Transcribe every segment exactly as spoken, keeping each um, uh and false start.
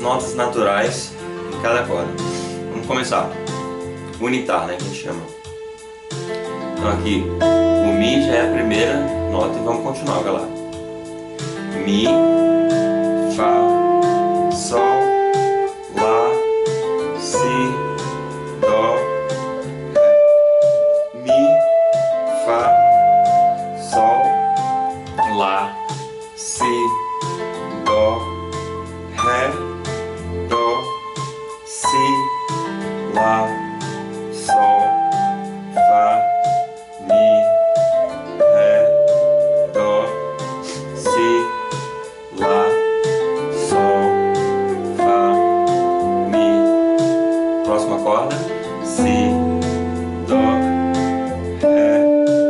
notas naturais em cada corda. Vamos começar. Unitar, né, que a gente chama. Então aqui, o Mi já é a primeira nota e vamos continuar, galera. Mi, Fá, Sol, Lá, Si, Dó, Ré. Mi, Fá, Sol, Lá, Si, Dó, Ré, Dó, Si, Lá, Sol, Fá, Mi, Ré, Dó, Si, Lá, Sol, Fá, Mi. Próxima corda. Si, Dó, Ré,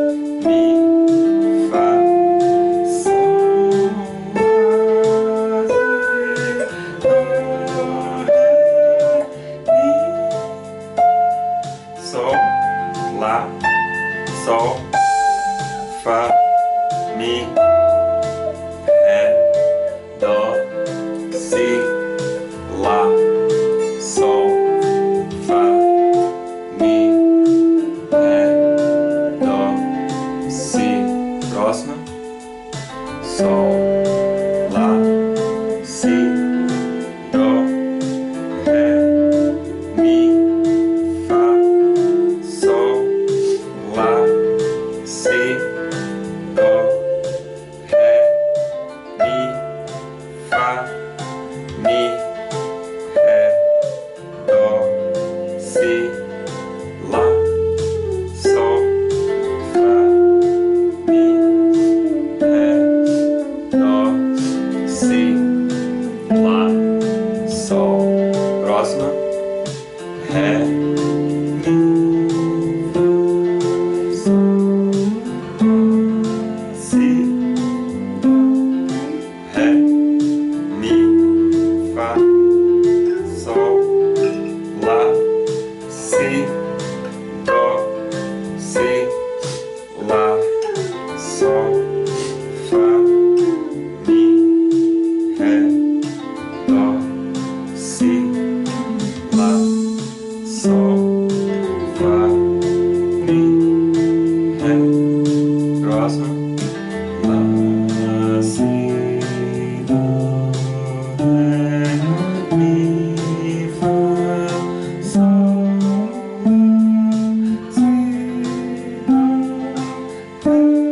Mi, Fá, Sol, Lá, Si, Dó, Ré, Mi. Sol, Lá, Sol, Fá, Mi, Ré, Dó, Si, Lá, Sol, Fá, Mi, Ré, Dó, Si. Próxima. Sol, Lá, Si, Dó, Ré, Mi, Fá, Sol, Lá, Si, Dó, Ré, Mi, Fá, Mi, Ré, Dó, Si, Lá, Sol, Fá, Mi, Ré, Dó, Si, Lá, Sol. Próxima. Ré, Mi, Fá, Sol, Lá, Si, Ré, Mi, Fá, Sol, Lá, Si, Dó, Si, Lá, Sol, Fá, Mi, Ré, Dó, Si, Lá, Sol, Fá, Mi, Ré. Próxima. Lá, Si, Dó, Ré, Mi, Fá, Sol, Lá, Si, Dó,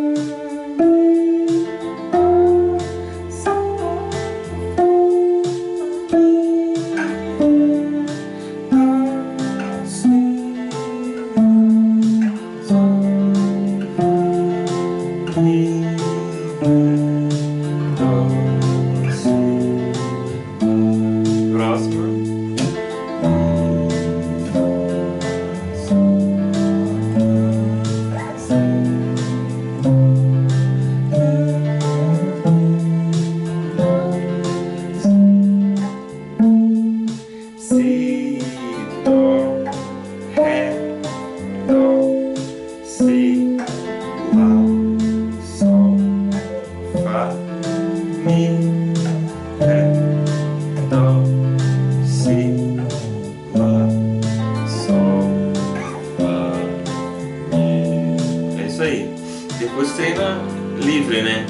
Si, Dó, Ré, Dó, Si, Lá, Sol, Fá, Mi, Ré, Dó, Si, Lá, Sol, Fá, Mi. É isso aí. Depois treina livre, né?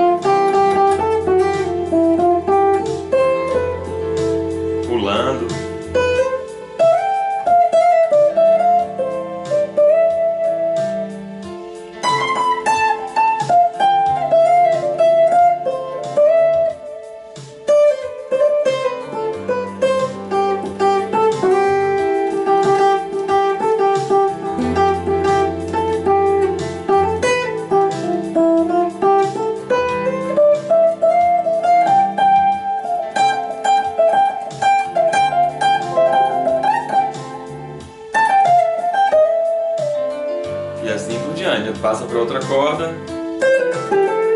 Pulando. E assim por diante. Passa para outra corda.